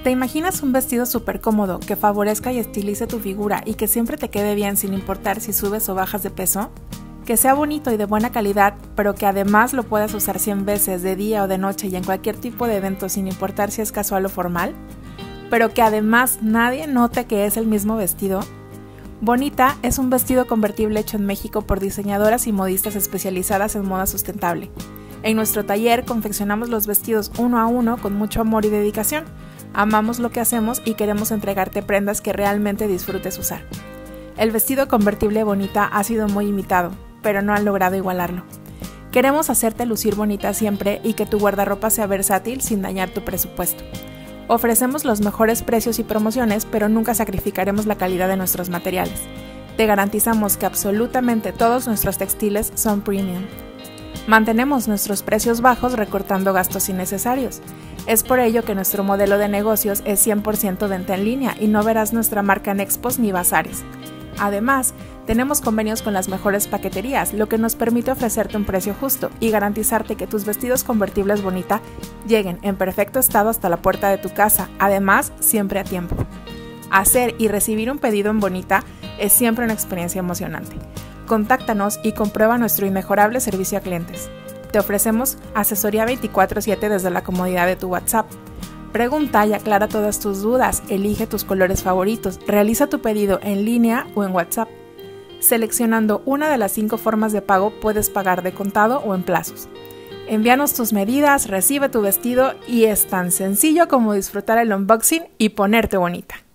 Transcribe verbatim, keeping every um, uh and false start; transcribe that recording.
¿Te imaginas un vestido súper cómodo que favorezca y estilice tu figura y que siempre te quede bien sin importar si subes o bajas de peso? Que sea bonito y de buena calidad, pero que además lo puedas usar cien veces de día o de noche y en cualquier tipo de evento sin importar si es casual o formal, pero que además nadie note que es el mismo vestido. Bonita es un vestido convertible hecho en México por diseñadoras y modistas especializadas en moda sustentable. En nuestro taller confeccionamos los vestidos uno a uno con mucho amor y dedicación. Amamos lo que hacemos y queremos entregarte prendas que realmente disfrutes usar. El vestido convertible Bonita ha sido muy imitado, pero no han logrado igualarlo. Queremos hacerte lucir bonita siempre y que tu guardarropa sea versátil sin dañar tu presupuesto. Ofrecemos los mejores precios y promociones, pero nunca sacrificaremos la calidad de nuestros materiales. Te garantizamos que absolutamente todos nuestros textiles son premium. Mantenemos nuestros precios bajos recortando gastos innecesarios. Es por ello que nuestro modelo de negocios es cien por ciento venta en línea y no verás nuestra marca en expos ni bazares. Además, tenemos convenios con las mejores paqueterías, lo que nos permite ofrecerte un precio justo y garantizarte que tus vestidos convertibles Bonita lleguen en perfecto estado hasta la puerta de tu casa, además siempre a tiempo. Hacer y recibir un pedido en Bonita es siempre una experiencia emocionante. Contáctanos y comprueba nuestro inmejorable servicio a clientes. Te ofrecemos asesoría veinticuatro siete desde la comodidad de tu WhatsApp. Pregunta y aclara todas tus dudas, elige tus colores favoritos, realiza tu pedido en línea o en WhatsApp. Seleccionando una de las cinco formas de pago puedes pagar de contado o en plazos. Envíanos tus medidas, recibe tu vestido y es tan sencillo como disfrutar el unboxing y ponerte bonita.